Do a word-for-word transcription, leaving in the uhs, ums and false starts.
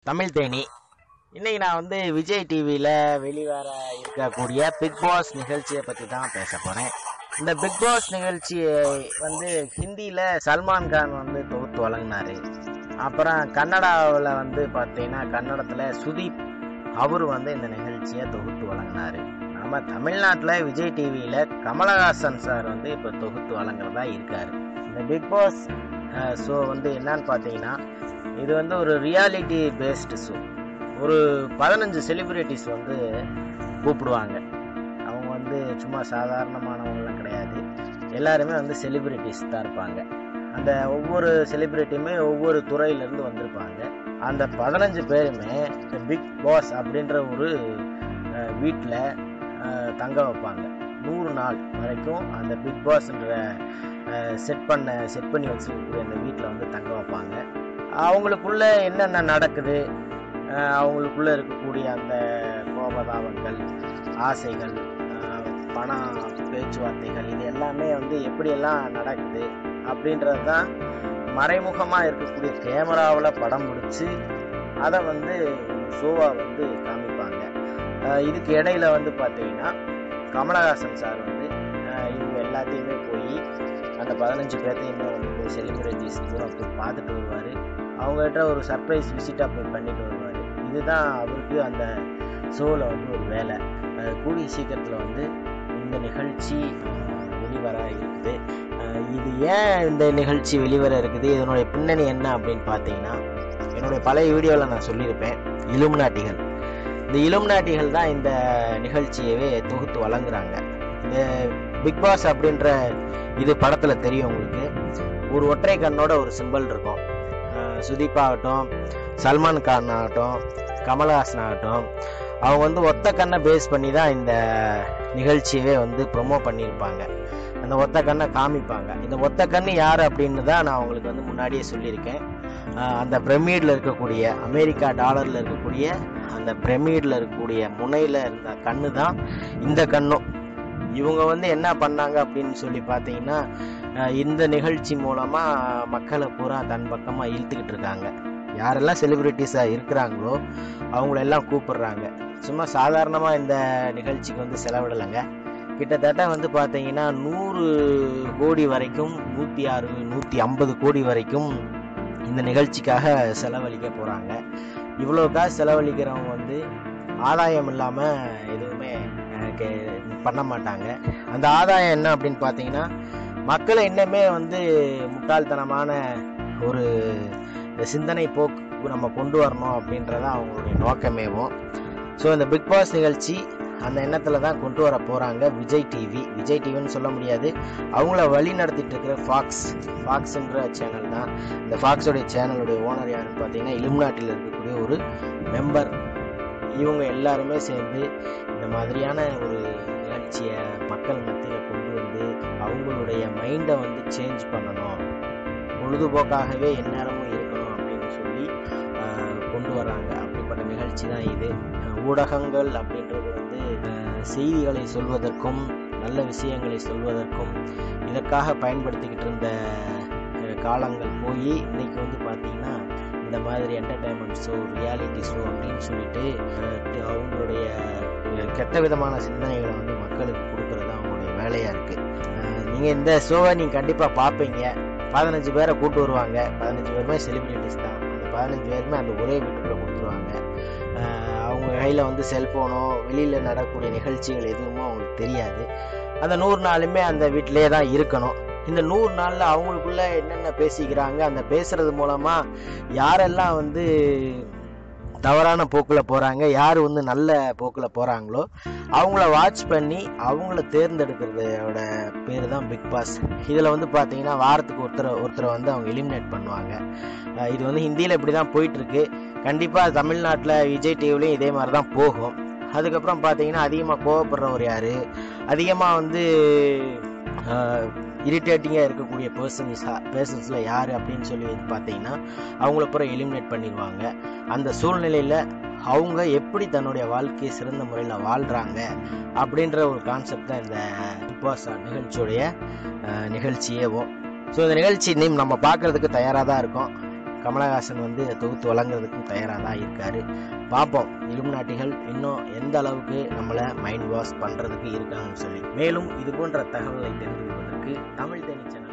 தமிழ் தேனி. இன்னைக்கு நான் வந்து விஜய் டிவியில் வெளிவர இருக்கக்கூடிய பிக் பாஸ் நிகழ்ச்சியை பற்றி தான் பேச போகிறேன். இந்த பிக் பாஸ் நிகழ்ச்சியை வந்து ஹிந்தியில் சல்மான் கான் வந்து தொகுத்து வழங்கினார். அப்புறம் கன்னடாவில் வந்து பார்த்தீங்கன்னா கன்னடத்தில் சுதீப் அவர் வந்து இந்த நிகழ்ச்சியை தொகுத்து வழங்கினார். நம்ம தமிழ்நாட்டில் விஜய் டிவியில் கமலஹாசன் சார் வந்து இப்போ தொகுத்து வழங்குறதா இருக்கார். இந்த பிக் பாஸ் ஷோ வந்து என்னன்னு பார்த்தீங்கன்னா இது வந்து ஒரு ரியாலிட்டி பேஸ்டு ஷோ. ஒரு பதினஞ்சு செலிபிரிட்டிஸ் வந்து கூப்பிடுவாங்க. அவங்க வந்து சும்மா சாதாரணமானவங்களாம் கிடையாது, எல்லாருமே வந்து செலிபிரிட்டிஸ் தான் இருப்பாங்க. அந்த ஒவ்வொரு செலிபிரிட்டியுமே ஒவ்வொரு துறையிலேருந்து வந்திருப்பாங்க. அந்த பதினஞ்சு பேருமே பிக் பாஸ் அப்படின்ற ஒரு வீட்டில் தங்க வைப்பாங்க. நூறு நாள் வரைக்கும் அந்த பிக் பாஸ்ன்ற செட் பண்ண செட் பண்ணி வச்சுருக்கக்கூடிய அந்த வீட்டில் வந்து தங்க வைப்பாங்க. அவங்களுக்குள்ள என்னென்ன நடக்குது, அவங்களுக்குள்ள இருக்கக்கூடிய அந்த கோபதாபங்கள், ஆசைகள், பண பேச்சுவார்த்தைகள், இது எல்லாமே வந்து எப்படியெல்லாம் நடக்குது அப்படின்றது தான் மறைமுகமாக இருக்கக்கூடிய கேமராவில் படம் பிடிச்சி அதை வந்து ஷோவாக வந்து காமிப்பாங்க. இதுக்கு இடையில வந்து பார்த்தீங்கன்னா கமலஹாசன் சார் வந்து இவங்க எல்லாத்தையுமே போய் அந்த பதினஞ்சு பேர்த்தையுமே வந்து போய் செலிபிரிட்டிஸ் பூரா போய் பார்த்துட்டு வருவார். அவங்ககிட்ட ஒரு சர்ப்ரைஸ் விசிட்டாக போய் பண்ணிட்டு வருவார். இதுதான் அவருக்கு அந்த ஷோவில் வந்து ஒரு வேலை. கூடிய சீக்கிரத்தில் வந்து இந்த நிகழ்ச்சி வெளிவர இருக்குது. இது ஏன் இந்த நிகழ்ச்சி வெளிவர இருக்குது, இதனுடைய பின்னணி என்ன அப்படின்னு பார்த்தீங்கன்னா, என்னுடைய பழைய வீடியோவில் நான் சொல்லியிருப்பேன். இலுமினாட்டிகள் இந்த இலுமினாட்டிகள் தான் இந்த நிகழ்ச்சியவே தொகுத்து வழங்குறாங்க. இந்த பிக் பாஸ் அப்படின்ற இது படத்தில் தெரியும் உங்களுக்கு. ஒரு ஒற்றை கண்ணோட ஒரு சிம்பிள் இருக்கும். சுதீப் ஆகட்டும், சல்மான் கான் ஆகட்டும், கமலஹாசன் ஆகட்டும், அவங்க வந்து ஒத்த கண்ணை பேஸ் பண்ணி தான் இந்த நிகழ்ச்சியவே வந்து ப்ரொமோ பண்ணியிருப்பாங்க. அந்த ஒத்த கண்ணை காமிப்பாங்க. இந்த ஒத்த கண்ணு யார் அப்படின்னு தான் நான் உங்களுக்கு வந்து முன்னாடியே சொல்லியிருக்கேன். அந்த பிரமிடில் இருக்கக்கூடிய அமெரிக்கா டாலரில் இருக்கக்கூடிய அந்த பிரமிடில் இருக்கக்கூடிய முனையில் இருந்த கண்ணு தான் இந்த கண்ணும். இவங்க வந்து என்ன பண்ணாங்க அப்படின்னு சொல்லி பார்த்தீங்கன்னா, இந்த நிகழ்ச்சி மூலமாக மக்களை பூரா தன் பக்கமாக இழுத்துக்கிட்டு இருக்காங்க. யாரெல்லாம் செலிபிரிட்டிஸாக இருக்கிறாங்களோ அவங்களெல்லாம் கூப்பிடுறாங்க. சும்மா சாதாரணமாக இந்த நிகழ்ச்சிக்கு வந்து செலவிடலைங்க. கிட்டத்தட்ட வந்து பார்த்தீங்கன்னா நூறு கோடி வரைக்கும், நூற்றி ஆறு நூற்றி ஐம்பது கோடி வரைக்கும் இந்த நிகழ்ச்சிக்காக செலவழிக்க போகிறாங்க. இவ்வளோ காசு செலவழிக்கிறவங்க வந்து ஆதாயம் இல்லாமல் எதுவுமே பண்ண மாட்டாங்க. அந்த ஆதாயம் என்ன அப்படின்னு பார்த்தீங்கன்னா, மக்களை இன்னுமே வந்து முட்டாள்தனமான ஒரு சிந்தனை போக்கு நம்ம கொண்டு வரணும் அப்படின்றதான் அவங்களுடைய நோக்கமேவும். ஸோ இந்த பிக் பாஸ் நிகழ்ச்சி அந்த எண்ணத்தில் தான் கொண்டு வர போகிறாங்க விஜய் டிவி. விஜய் டிவின்னு சொல்ல முடியாது, அவங்கள வழி நடத்திட்டு இருக்கிற ஃபாக்ஸ் ஃபாக்ஸ்ன்ற சேனல் தான். இந்த ஃபாக்ஸோடைய சேனலுடைய ஓனர் யாருன்னு பார்த்தீங்கன்னா இலுமினாட்டியில் இருக்கக்கூடிய ஒரு மெம்பர். இவங்க எல்லாருமே சேர்ந்து இந்த மாதிரியான ஒரு நிகழ்ச்சியை மக்கள் மத்தியில் கொண்டு வந்து அவங்களுடைய மைண்டை வந்து சேஞ்ச் பண்ணணும், பொழுதுபோக்காகவே எந்நேரமும் இருக்கணும் அப்படின்னு சொல்லி கொண்டு வராங்க. அப்படிப்பட்ட நிகழ்ச்சி தான் இது. ஊடகங்கள் அப்படின்றது வந்து செய்திகளை சொல்வதற்கும் நல்ல விஷயங்களை சொல்வதற்கும் இதற்காக பயன்படுத்திக்கிட்டு இருந்த காலங்கள் போய் இன்னைக்கு வந்து பார்த்தீங்கன்னா இந்த மாதிரி என்டர்டைன்மெண்ட் ஷோ, ரியாலிட்டி ஷோ அப்படின்னு சொல்லிட்டு அவங்களுடைய கெட்ட விதமான சிந்தனைகளை வந்து மக்களுக்கு கொடுக்கறது அவங்களுடைய வேலையாக இருக்குது. நீங்கள் இந்த ஷோவை நீங்கள் கண்டிப்பாக பார்ப்பீங்க. பதினஞ்சு பேரை கூப்பிட்டு வருவாங்க. பதினஞ்சு பேருமே செலிபிரிட்டிஸ் தான். அந்த பதினஞ்சு பேருமே அந்த ஒரே வீட்டுக்குள்ளே கொடுத்துருவாங்க. அவங்க கையில் வந்து செல்ஃபோனோ வெளியில் நடக்கக்கூடிய நிகழ்ச்சிகள் எதுவுமோ அவங்களுக்கு தெரியாது. அந்த நூறு நாளுமே அந்த வீட்டிலே தான் இருக்கணும். இந்த நூறு நாளில் அவங்களுக்குள்ள என்னென்ன பேசிக்கிறாங்க, அந்த பேசுறது மூலமாக யாரெல்லாம் வந்து தவறான போக்கில் போகிறாங்க, யார் வந்து நல்ல போக்கில் போகிறாங்களோ அவங்கள வாட்ச் பண்ணி அவங்கள தேர்ந்தெடுக்கிறதோட பேர் தான் பிக் பாஸ். இதில் வந்து பார்த்தீங்கன்னா வாரத்துக்கு ஒருத்தரை ஒருத்தரை வந்து அவங்க எலிமினேட் பண்ணுவாங்க. இது வந்து ஹிந்தியில் இப்படி தான் போயிட்டுருக்கு. கண்டிப்பாக தமிழ்நாட்டில் விஜய் டிவிலையும் இதே மாதிரி தான் போகும். அதுக்கப்புறம் பார்த்தீங்கன்னா அதிகமாக கோவப்படுறவர் யார், அதிகமாக வந்து இரிட்டேட்டிங்காக இருக்கக்கூடிய பர்சன்ஸாக பர்சன்ஸில் யார் அப்படின்னு சொல்லி பார்த்தீங்கன்னா அவங்கள பூரா எலிமினேட் பண்ணிடுவாங்க. அந்த சூழ்நிலையில் அவங்க எப்படி தன்னுடைய வாழ்க்கையை சிறந்த முறையில் வாழ்கிறாங்க அப்படின்ற ஒரு கான்செப்ட் தான் இந்த பிக் பாஸ் நிகழ்ச்சியுடைய நிகழ்ச்சியேவும். ஸோ இந்த நிகழ்ச்சி இன்னும் நம்ம பார்க்குறதுக்கு தயாராக தான் இருக்கோம். கமலஹாசன் வந்து தொகுத்து வழங்குறதுக்கும் தயாராக தான் இருக்காரு. பார்ப்போம் இலுமினாட்டிகள் இன்னும் எந்த அளவுக்கு நம்மளை மைண்ட் வாஷ் பண்ணுறதுக்கு இருக்காங்கன்னு சொல்லி. மேலும் இது போன்ற தகவலை தெரிந்து கொள்வதற்கு தமிழ் தேனி சேனல்